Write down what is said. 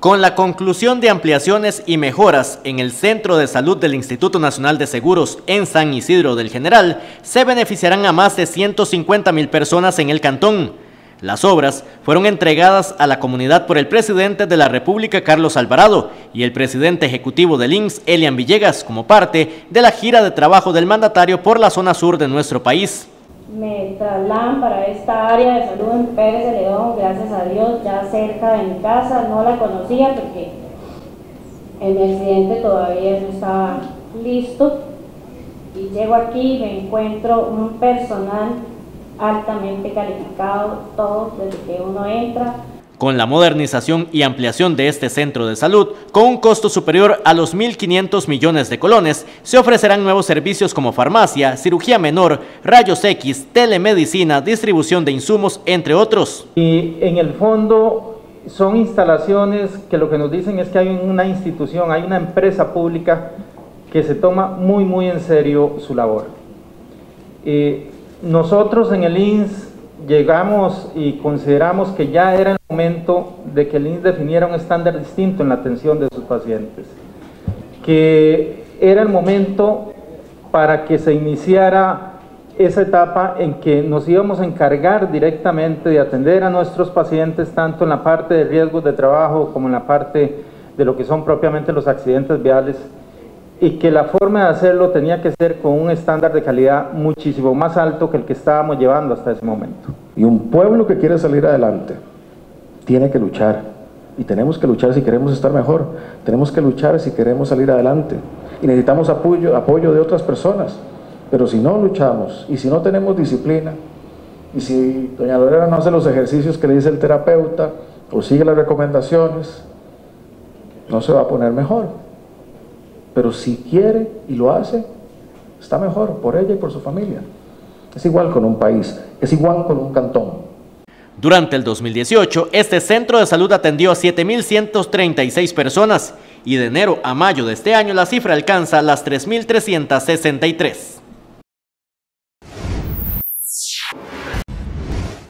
Con la conclusión de ampliaciones y mejoras en el Centro de Salud del Instituto Nacional de Seguros en San Isidro del General, se beneficiarán a más de 150,000 personas en el cantón. Las obras fueron entregadas a la comunidad por el presidente de la República, Carlos Alvarado, y el presidente ejecutivo del INSS, Elian Villegas, como parte de la gira de trabajo del mandatario por la zona sur de nuestro país. Me trasladan para esta área de salud en Pérez Celedón, gracias a Dios, ya cerca de mi casa. No la conocía porque el accidente todavía no estaba listo. Y llego aquí y me encuentro un personal altamente calificado, todo desde que uno entra. Con la modernización y ampliación de este centro de salud, con un costo superior a los 1.500 millones de colones, se ofrecerán nuevos servicios como farmacia, cirugía menor, rayos X, telemedicina, distribución de insumos, entre otros. Y en el fondo son instalaciones que lo que nos dicen es que hay una institución, hay una empresa pública que se toma muy en serio su labor. Nosotros en el INSS llegamos y consideramos que ya era el momento de que el INSS definiera un estándar distinto en la atención de sus pacientes, que era el momento para que se iniciara esa etapa en que nos íbamos a encargar directamente de atender a nuestros pacientes, tanto en la parte de riesgos de trabajo como en la parte de lo que son propiamente los accidentes viales, y que la forma de hacerlo tenía que ser con un estándar de calidad muchísimo más alto que el que estábamos llevando hasta ese momento. Y un pueblo que quiere salir adelante tiene que luchar, y tenemos que luchar si queremos estar mejor, tenemos que luchar si queremos salir adelante, y necesitamos apoyo de otras personas, pero si no luchamos, y si no tenemos disciplina, y si doña Lorena no hace los ejercicios que le dice el terapeuta, o sigue las recomendaciones, no se va a poner mejor. Pero si quiere y lo hace, está mejor por ella y por su familia. Es igual con un país, es igual con un cantón. Durante el 2018, este centro de salud atendió a 7,136 personas y de enero a mayo de este año la cifra alcanza las 3,363.